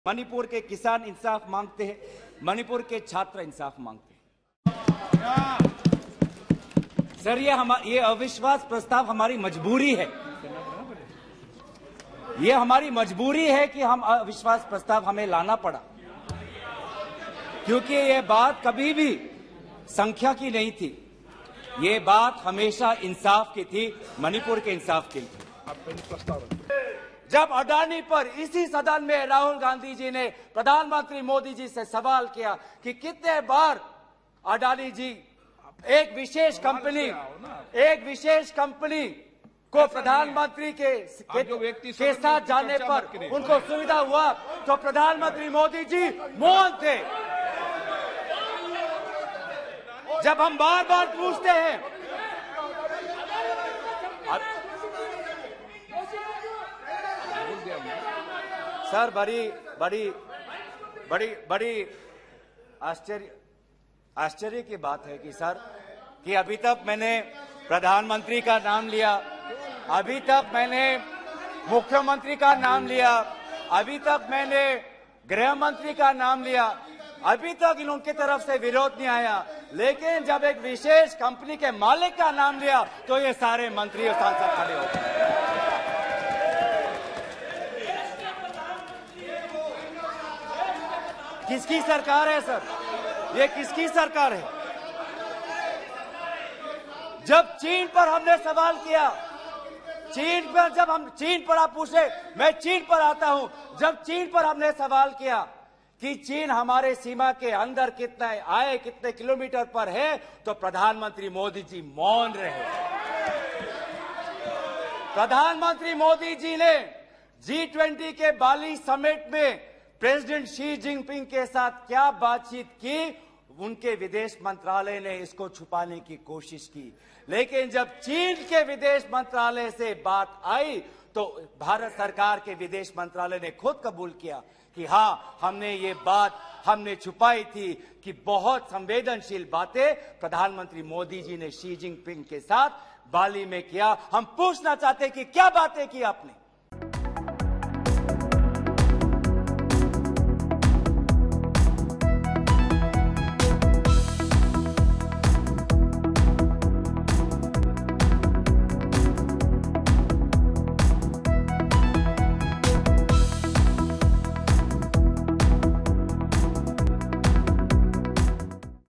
मणिपुर के किसान इंसाफ मांगते हैं, मणिपुर के छात्र इंसाफ मांगते हैं। सर, ये अविश्वास प्रस्ताव हमारी मजबूरी है। ये हमारी मजबूरी है कि हम अविश्वास प्रस्ताव हमें लाना पड़ा, क्योंकि ये बात कभी भी संख्या की नहीं थी। ये बात हमेशा इंसाफ की थी, मणिपुर के इंसाफ की थी। जब अडानी पर इसी सदन में राहुल गांधी जी ने प्रधानमंत्री मोदी जी से सवाल किया कि कितने बार अडानी जी एक विशेष कंपनी को प्रधानमंत्री के साथ जाने पर उनको सुविधा हुआ, तो प्रधानमंत्री मोदी जी मौन थे। जब हम बार बार पूछते हैं, सर, बड़ी आश्चर्य की बात है कि सर, कि अभी तक मैंने प्रधानमंत्री का नाम लिया, अभी तक मैंने मुख्यमंत्री का नाम लिया, अभी तक मैंने गृह मंत्री का नाम लिया, अभी तक इनकी तरफ से विरोध नहीं आया, लेकिन जब एक विशेष कंपनी के मालिक का नाम लिया तो ये सारे मंत्री और सांसद खड़े हो गए। किसकी सरकार है सर? ये किसकी सरकार है? जब चीन पर हमने सवाल किया, चीन पर आप पूछे, मैं चीन पर आता हूं। जब चीन पर हमने सवाल किया कि चीन हमारे सीमा के अंदर कितने किलोमीटर पर है, तो प्रधानमंत्री मोदी जी मौन रहे। प्रधानमंत्री मोदी जी ने G20 के बाली समिट में प्रेसिडेंट शी जिनपिंग के साथ क्या बातचीत की, उनके विदेश मंत्रालय ने इसको छुपाने की कोशिश की, लेकिन जब चीन के विदेश मंत्रालय से बात आई तो भारत सरकार के विदेश मंत्रालय ने खुद कबूल किया कि हाँ, हमने ये बात छुपाई थी कि बहुत संवेदनशील बातें प्रधानमंत्री मोदी जी ने शी जिनपिंग के साथ बाली में किया। हम पूछना चाहते कि क्या बातें की आपने?